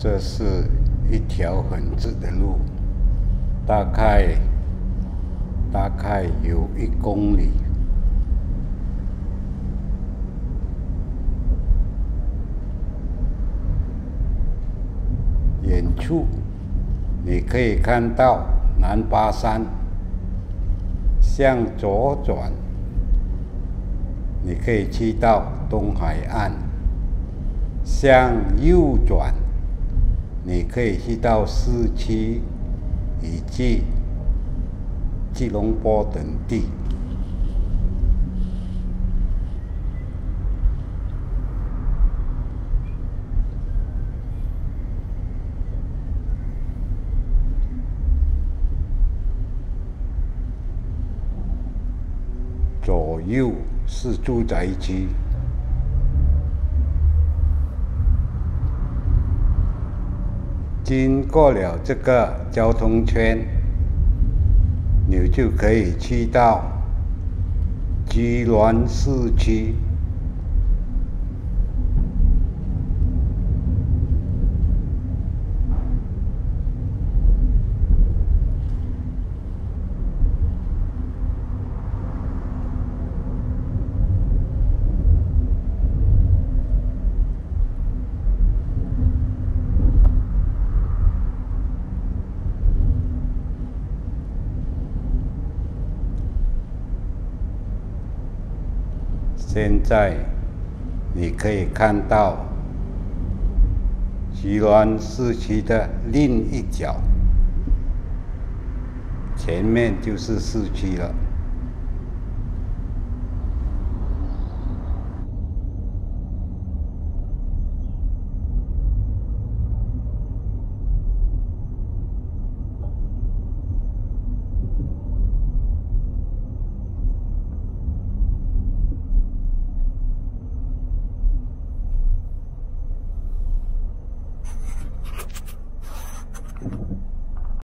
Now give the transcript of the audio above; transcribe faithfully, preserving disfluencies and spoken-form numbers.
这是一条很直的路，大概大概有一公里。远处你可以看到南巴山，向左转，你可以去到东海岸；向右转，你可以去到市区以及吉隆坡等地。左右是住宅区，经过了这个交通圈，你就可以去到吉兰市区。现在你可以看到吉兰市区的另一角，前面就是市区了。